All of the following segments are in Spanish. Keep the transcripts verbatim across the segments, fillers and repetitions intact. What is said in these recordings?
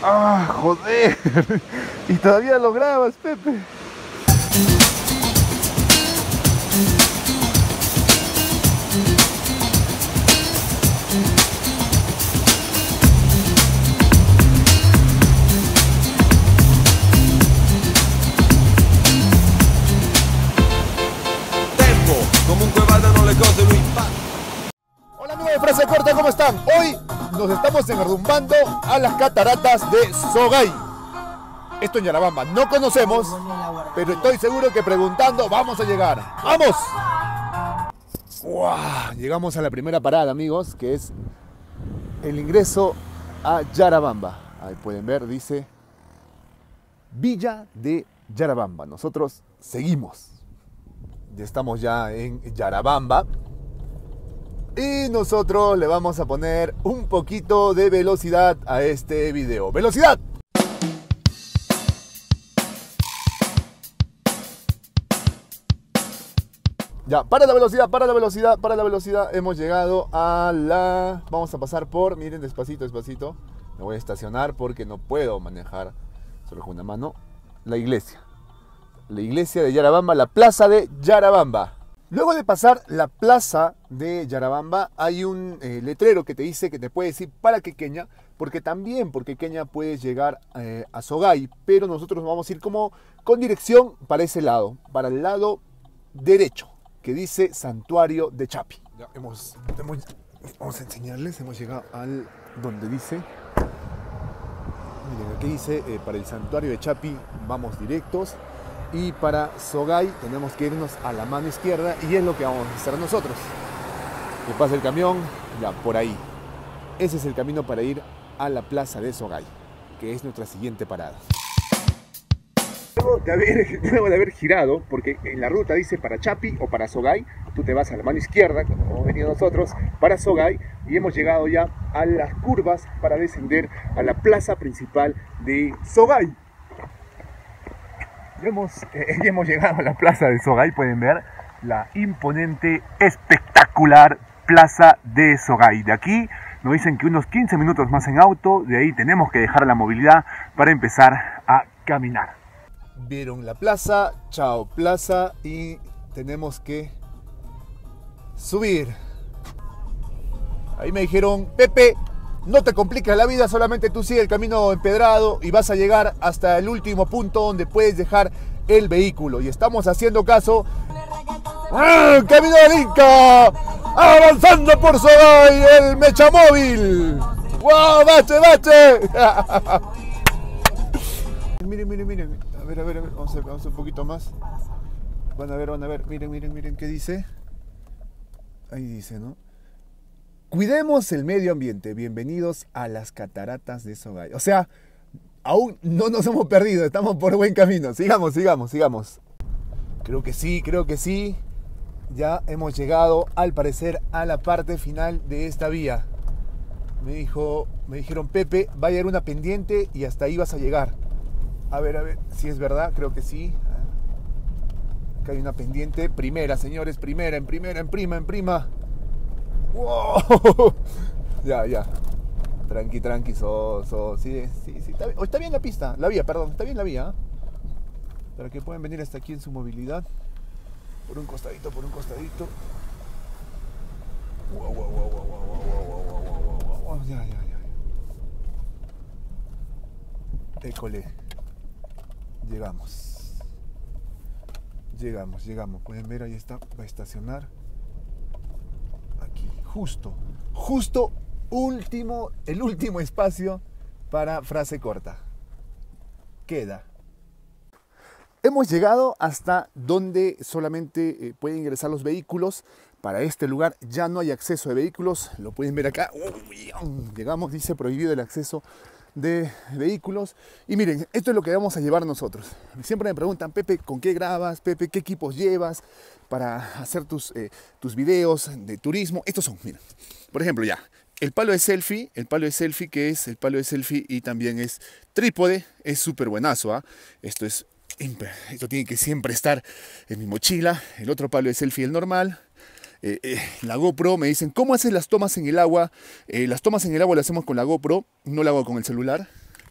¡Ah, joder! Y todavía lo grabas, Pepe. Hola amigos de Frase Corta, ¿cómo están? Hoy nos estamos enrumbando a las cataratas de Sogay. Esto en Yarabamba no conocemos, pero estoy seguro que preguntando vamos a llegar. ¡Vamos! ¡Wow! Llegamos a la primera parada, amigos, que es el ingreso a Yarabamba. Ahí pueden ver, dice Villa de Yarabamba. Nosotros seguimos. Ya estamos ya en Yarabamba. Y nosotros le vamos a poner un poquito de velocidad a este video. ¡Velocidad! Ya, para la velocidad, para la velocidad, para la velocidad. Hemos llegado a la... Vamos a pasar por... Miren, despacito, despacito. Me voy a estacionar porque no puedo manejar solo con una mano. La iglesia. La iglesia de Yarabamba, la plaza de Yarabamba. Luego de pasar la plaza de Yarabamba hay un eh, letrero que te dice que te puede decir para Quequeña, porque también por Quequeña puedes llegar eh, a Sogay, pero nosotros vamos a ir como con dirección para ese lado, para el lado derecho, que dice Santuario de Chapi. Ya hemos, hemos, vamos a enseñarles, hemos llegado al donde dice, miren, aquí dice eh, para el Santuario de Chapi vamos directos. Y para Sogay tenemos que irnos a la mano izquierda y es lo que vamos a hacer nosotros. Que pasa el camión, ya por ahí. Ese es el camino para ir a la plaza de Sogay, que es nuestra siguiente parada. Luego de haber, luego de haber girado, porque en la ruta dice para Chapi o para Sogay, tú te vas a la mano izquierda, como hemos venido nosotros, para Sogay, y hemos llegado ya a las curvas para descender a la plaza principal de Sogay. Hemos, eh, hemos llegado a la plaza de Sogay, pueden ver la imponente, espectacular plaza de Sogay. De aquí nos dicen que unos quince minutos más en auto, de ahí tenemos que dejar la movilidad para empezar a caminar. Vieron la plaza, chao plaza, y tenemos que subir. Ahí me dijeron, Pepe, no te compliques la vida, solamente tú sigue el camino empedrado y vas a llegar hasta el último punto donde puedes dejar el vehículo. Y estamos haciendo caso. ¡Ah! ¡Camino del Inca! ¡Avanzando por Sogay, el Mechamóvil! ¡Wow! ¡Bache, bache! Miren, miren, miren. A ver, a ver, a ver. Vamos a ver, vamos a ver un poquito más. Van a ver, van a ver. Miren, miren, miren. ¿Qué dice? Ahí dice, ¿no? Cuidemos el medio ambiente. Bienvenidos a las cataratas de Sogay. O sea, aún no nos hemos perdido. Estamos por buen camino. Sigamos, sigamos, sigamos. Creo que sí, creo que sí. Ya hemos llegado, al parecer, a la parte final de esta vía. Me dijo, me dijeron, Pepe, va a llegar una pendiente y hasta ahí vas a llegar. A ver, a ver, si es verdad, creo que sí. Acá hay una pendiente. Primera, señores, primera, en primera, en prima, en prima. ¡Wow! Ya, ya. Tranqui, tranqui, so, so. Sí, sí, sí. Está bien. Oh, está bien la pista, la vía, perdón. Está bien la vía. ¿Eh? Para que puedan venir hasta aquí en su movilidad. Por un costadito, por un costadito. Wow, wow, wow, wow, wow, wow, wow, wow, wow, wow. Ya, ya, ya. École. Llegamos. Llegamos, llegamos. Pueden ver, ahí está. Va a estacionar. Aquí, justo, justo último, el último espacio para Frase Corta. Queda. Hemos llegado hasta donde solamente eh, pueden ingresar los vehículos. Para este lugar ya no hay acceso de vehículos. Lo pueden ver acá. Llegamos, dice prohibido el acceso de vehículos. Y miren, esto es lo que vamos a llevar nosotros. Siempre me preguntan, Pepe, ¿con qué grabas? Pepe, ¿qué equipos llevas para hacer tus, eh, tus videos de turismo? Estos son, miren, por ejemplo, ya, el palo de selfie, el palo de selfie que es el palo de selfie y también es trípode, es súper buenazo, ¿eh? Esto es, esto tiene que siempre estar en mi mochila. El otro palo de selfie, el normal. Eh, eh, la GoPro, me dicen, ¿cómo haces las tomas en el agua? Eh, las tomas en el agua las hacemos con la GoPro, no la hago con el celular.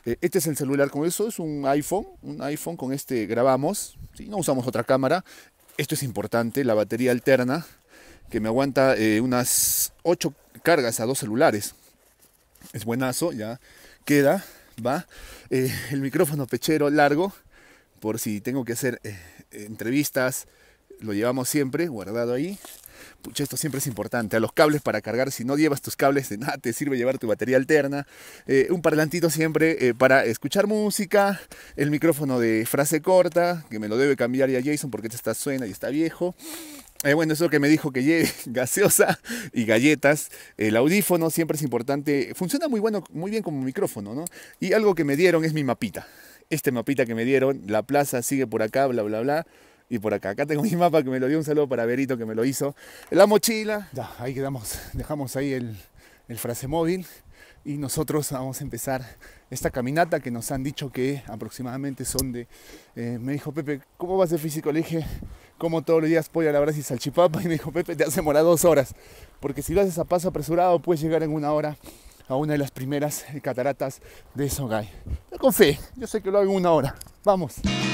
Eh, este es el celular con eso, es un iPhone, un iPhone con este grabamos, ¿sí? No usamos otra cámara. Esto es importante, la batería alterna, que me aguanta eh, unas ocho cargas a dos celulares. Es buenazo, ya queda, va. Eh, el micrófono pechero largo, por si tengo que hacer eh, entrevistas, lo llevamos siempre guardado ahí. Pucha, esto siempre es importante. A los cables para cargar, si no llevas tus cables, de nada te sirve llevar tu batería alterna. Eh, un parlantito siempre eh, para escuchar música. El micrófono de frase corta, que me lo debe cambiar ya Jason porque este está suena y está viejo. Eh, bueno, eso que me dijo que lleve gaseosa y galletas. El audífono siempre es importante. Funciona muy bueno, muy bien como micrófono, ¿no? Y algo que me dieron es mi mapita. Este mapita que me dieron, la plaza sigue por acá, bla, bla, bla. Y por acá, acá tengo mi mapa que me lo dio, un saludo para Berito que me lo hizo. La mochila, ya, ahí quedamos, dejamos ahí el, el frase móvil y nosotros vamos a empezar esta caminata que nos han dicho que aproximadamente son de... Eh, me dijo Pepe, ¿cómo vas de físico? Le dije, como todos los días pollo a la brasa y salchipapa. Y me dijo, Pepe, te hace demorar dos horas, porque si lo haces a paso apresurado puedes llegar en una hora a una de las primeras cataratas de Sogay. Pero con fe, yo sé que lo hago en una hora. Vamos.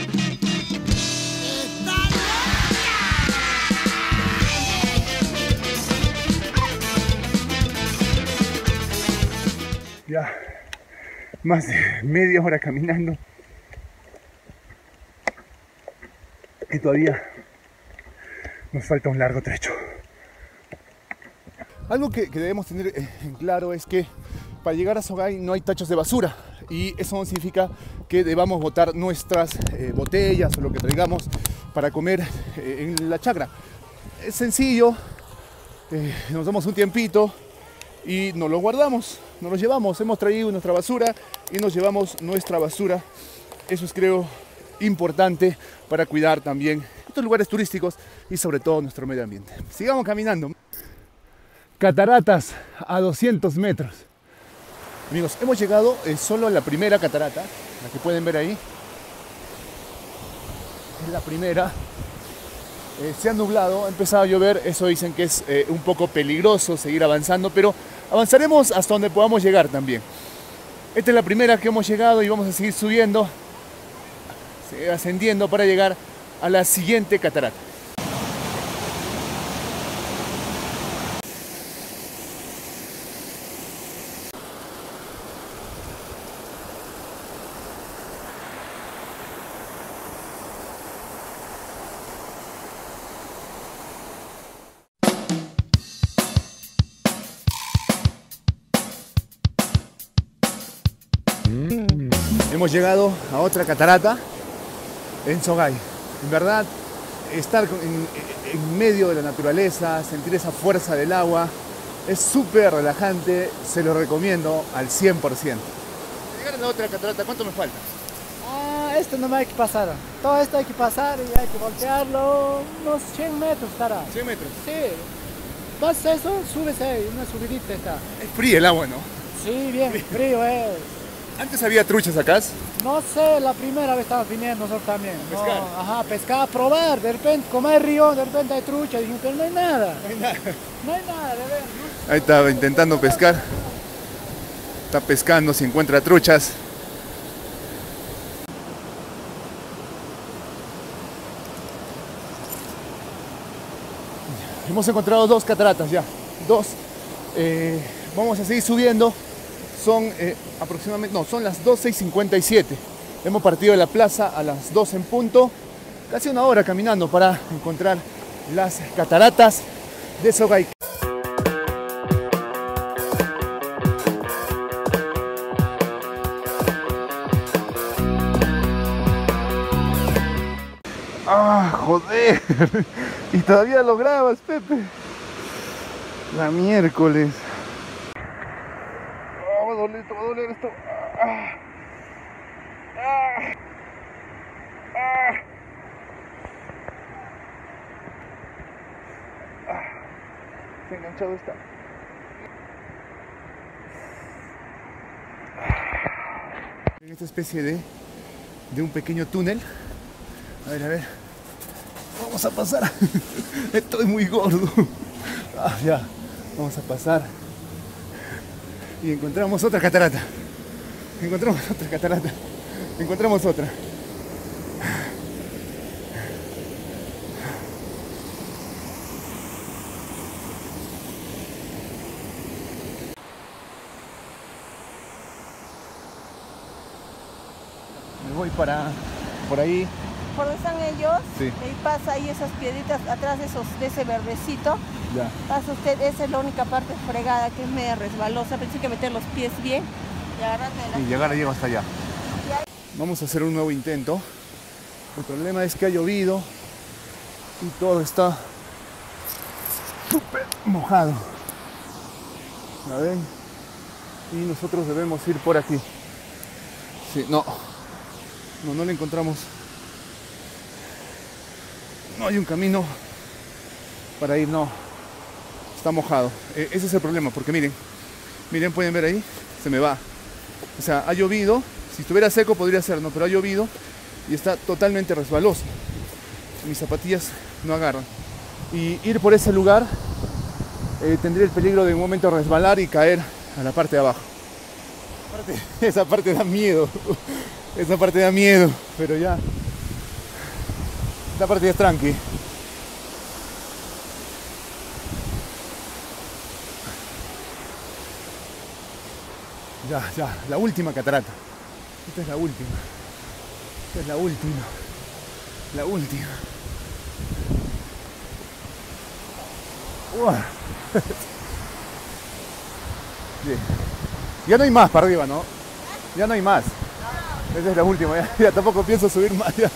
Ya más de media hora caminando y todavía nos falta un largo trecho. Algo que, que debemos tener en claro es que para llegar a Sogay no hay tachos de basura, y eso no significa que debamos botar nuestras eh, botellas o lo que traigamos para comer eh, en la chacra. Es sencillo, eh, nos damos un tiempito y nos lo guardamos, nos lo llevamos. Hemos traído nuestra basura y nos llevamos nuestra basura. Eso es, creo, importante para cuidar también estos lugares turísticos y sobre todo nuestro medio ambiente. Sigamos caminando. Cataratas a doscientos metros. Amigos, hemos llegado eh, solo a la primera catarata, la que pueden ver ahí. Es la primera. Eh, se ha nublado, ha empezado a llover, eso dicen que es eh, un poco peligroso seguir avanzando, pero avanzaremos hasta donde podamos llegar también. Esta es la primera que hemos llegado y vamos a seguir subiendo, ascendiendo para llegar a la siguiente catarata. Hemos llegado a otra catarata en Sogay. En verdad, estar en, en medio de la naturaleza, sentir esa fuerza del agua, es súper relajante, se lo recomiendo al cien por ciento. Para llegar a la otra catarata, ¿cuánto me falta? Ah, esto no hay que pasar. Todo esto hay que pasar y hay que voltearlo. Unos cien metros estará. cien metros. Sí. Pasa eso, subes ahí, una subidita está. Es frío el agua, ¿no? Sí, bien frío es. ¿Antes había truchas acá? No sé, la primera vez estamos viniendo nosotros también. ¿A pescar? No, ajá, pescar, probar, de repente, como hay río, de repente hay trucha, dijimos, pero no hay nada. No hay nada. No hay nada, de ver. ¿No? Ahí estaba intentando pescar. Está pescando, si encuentra truchas. Hemos encontrado dos cataratas ya. Dos. Eh, vamos a seguir subiendo. Son eh, aproximadamente, no, son las doce y cincuenta y siete. Hemos partido de la plaza a las doce en punto. Casi una hora caminando para encontrar las cataratas de Sogay. ¡Ah, joder! Y todavía lo grabas, Pepe. La miércoles. Oh, va a doler esto, va a doler esto. Ah. Ah. Ah. Ah. Se ha enganchado esta. En esta especie de, de un pequeño túnel. A ver, a ver. Vamos a pasar. Estoy muy gordo. Ah, ya. Vamos a pasar. Y encontramos otra catarata. Encontramos otra catarata. Encontramos otra. Me voy para por ahí. ¿Por donde están ellos? Sí. Ahí pasa ahí esas piedritas atrás de, esos, de ese verdecito. Ya. Pasa usted, esa es la única parte fregada que es media resbalosa, pero sí que meter los pies bien y agarrarte de la... Y llegar llego hasta allá. Vamos a hacer un nuevo intento. El problema es que ha llovido y todo está súper mojado. ¿La ven? Y nosotros debemos ir por aquí. Sí, no. No, no le encontramos. No hay un camino para ir, no. Está mojado. Eh, ese es el problema, porque miren. Miren, pueden ver ahí. Se me va. O sea, ha llovido. Si estuviera seco podría ser, ¿no? Pero ha llovido y está totalmente resbaloso. Mis zapatillas no agarran. Y ir por ese lugar eh, tendría el peligro de en un momento resbalar y caer a la parte de abajo. Esa parte da miedo. Esa parte da miedo. Pero ya. Esta parte ya es tranqui. Ya, ya. La última catarata. Esta es la última. Esta es la última. La última. Uah. Bien. Ya no hay más para arriba, ¿no? Ya no hay más. Esta es la última. Ya, ya tampoco pienso subir más. Ya.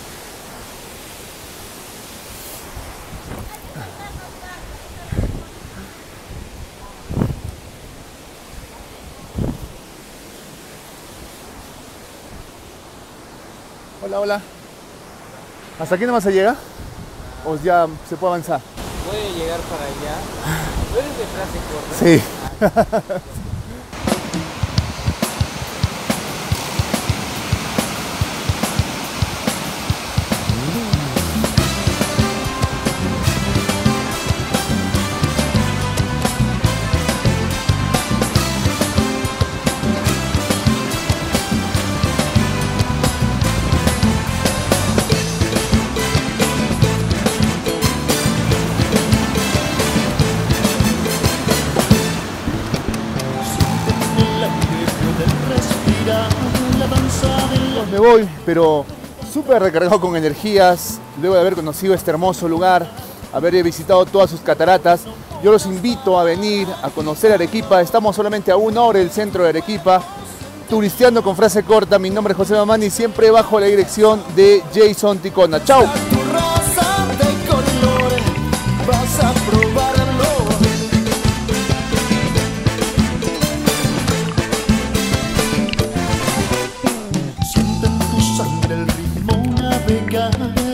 Hola, hola. ¿Hasta aquí nomás se llega? ¿O ya se puede avanzar? Puede llegar para allá. ¿Tú eres de frase corta? Sí. Me voy, pero súper recargado con energías, luego de haber conocido este hermoso lugar, haber visitado todas sus cataratas. Yo los invito a venir a conocer Arequipa. Estamos solamente a una hora del centro de Arequipa, turisteando con frase corta. Mi nombre es José Mamani, siempre bajo la dirección de Jason Ticona. ¡Chao! Siente en tu sangre el ritmo navegar.